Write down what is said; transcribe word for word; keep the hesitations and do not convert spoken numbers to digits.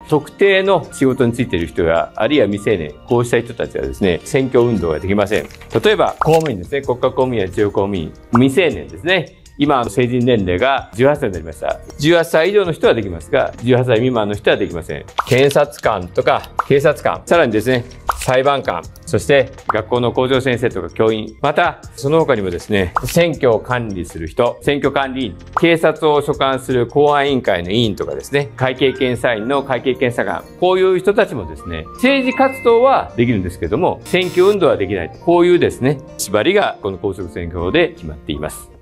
特定の仕事に就いている人や、あるいは未成年、こうした人たちはですね、選挙運動ができません。例えば、公務員ですね、国家公務員や地方公務員、未成年ですね。今、成人年齢がじゅうはっさいになりました。じゅうはっさい以上の人はできますが、じゅうはっさい未満の人はできません。検察官とか警察官、さらにですね、裁判官、そして学校の校長先生とか教員、また、その他にもですね、選挙を管理する人、選挙管理員、警察を所管する公安委員会の委員とかですね、会計検査院の会計検査官、こういう人たちもですね、政治活動はできるんですけども、選挙運動はできない。こういうですね、縛りがこの公職選挙法で決まっています。